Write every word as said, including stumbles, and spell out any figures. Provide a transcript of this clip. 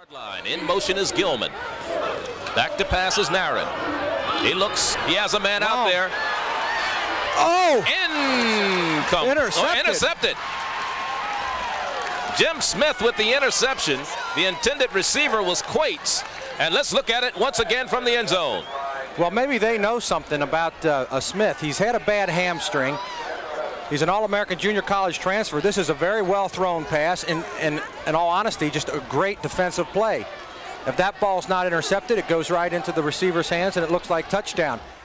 Line. In motion is Gilman. Back to pass is Naran. He looks, he has a man wow. out there. Oh! Income. Intercepted. Oh, intercepted. Jim Smith with the interception. The intended receiver was Quates. And let's look at it once again from the end zone. Well, maybe they know something about uh, uh, Smith. He's had a bad hamstring. He's an All-American junior college transfer. This is a very well-thrown pass, and, and in all honesty, just a great defensive play. If that ball's not intercepted, it goes right into the receiver's hands, and it looks like touchdown.